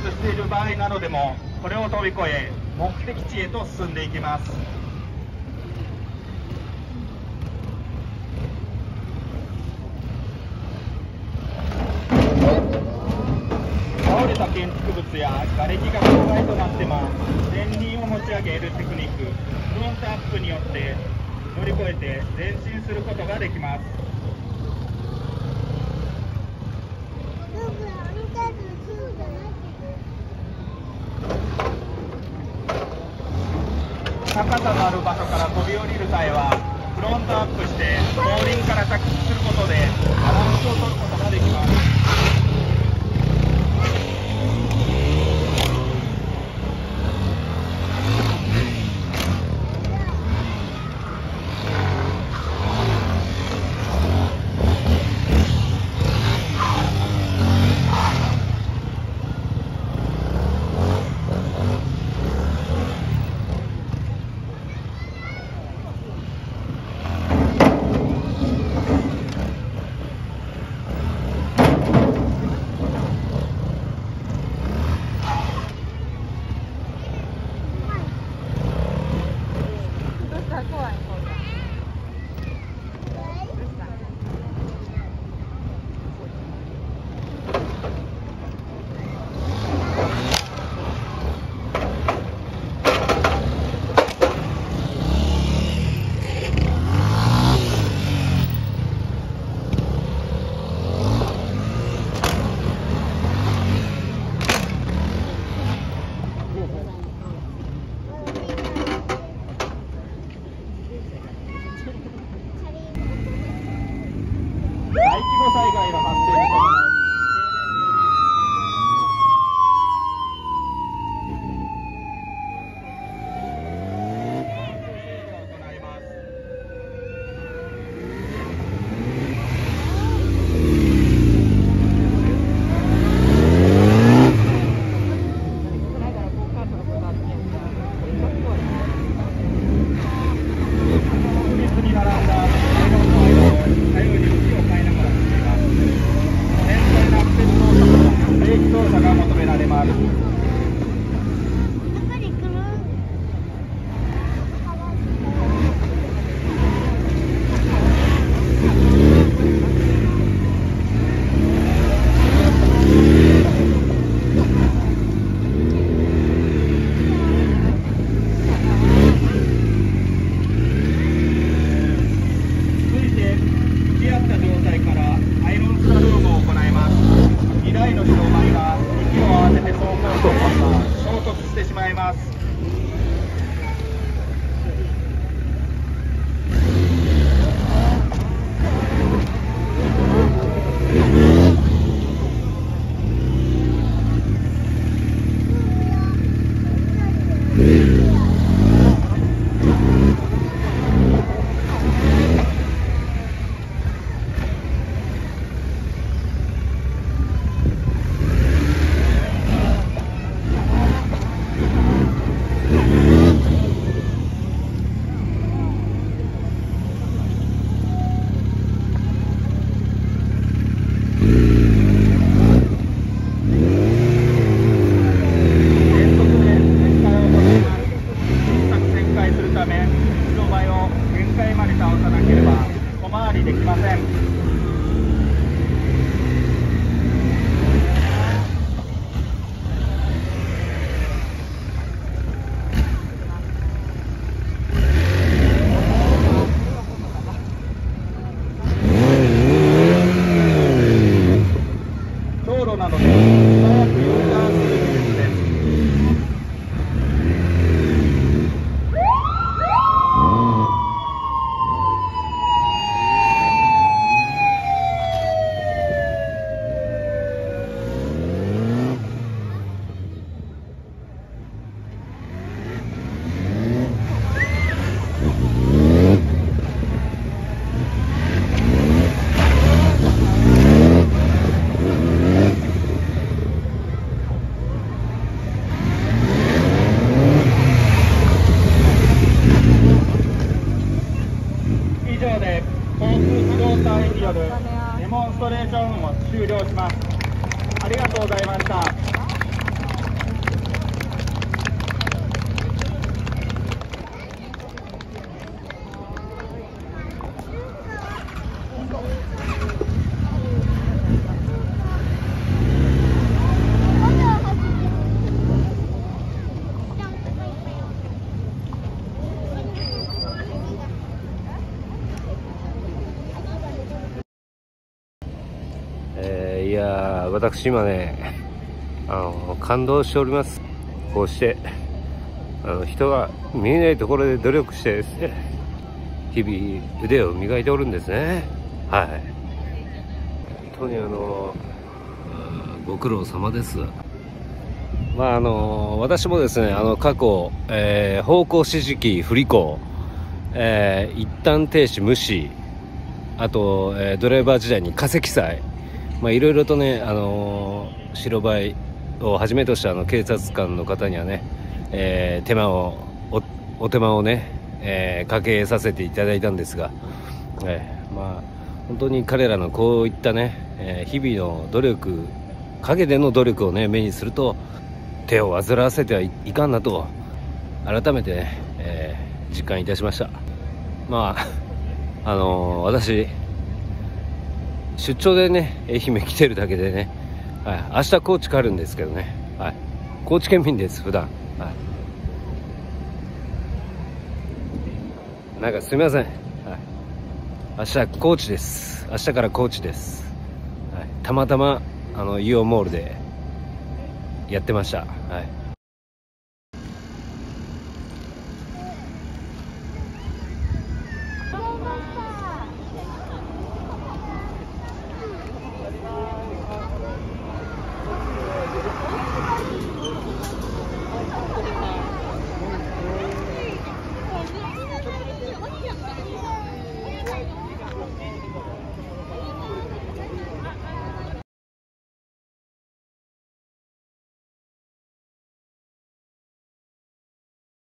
している場合などでも、これを飛び越え目的地へと進んでいきます。倒れた建築物や瓦礫が障害となっても、前輪を持ち上げるテクニック、フロントアップによって乗り越えて前進することができます。高さのある場所から飛び降りる際は、フロントアップして後輪から着地することでバランスを取ることができます。大規模災害の発生に伴うデモンストレーションを終了します。ありがとうございました。 私今ね感動しております。こうして人が見えないところで努力してですね、日々腕を磨いておるんですね。はい、本当にご苦労様です。私もですね過去、方向指示器不履行、一旦停止無視、あと、ドライバー時代に過積載、いろいろとね白バイをはじめとした警察官の方にはね、お手間をね、かけさせていただいたんですが、本当に彼らのこういったね、日々の努力、陰での努力をね目にすると手を煩わせてはいかんなと改めてね、実感いたしました。私出張でね愛媛来てるだけでね、明日高知帰るんですけどね、高知県民です普段。なんかすみません、明日高知です。明日から高知です。たまたまイオンモールでやってました。